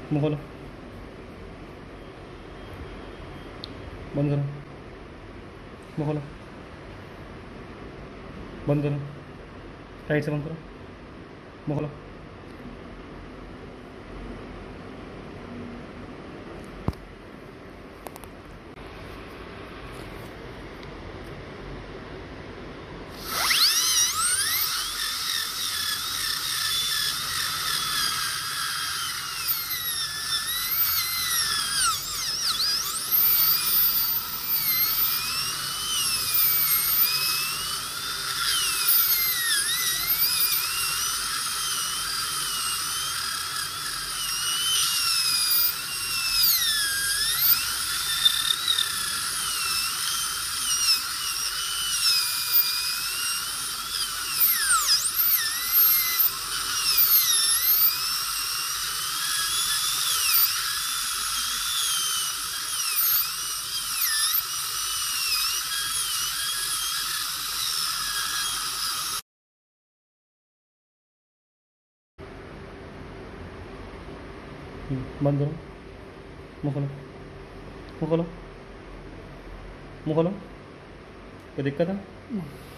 मुँह खोलो, बंद करो, मुँह खोलो, बंद करो, टाइट से बंद करो, मुँह खोलो। बंद करो, मुँह खोलो, मुँह खोलो, मुँह खोलो। कोई दिक्कत है?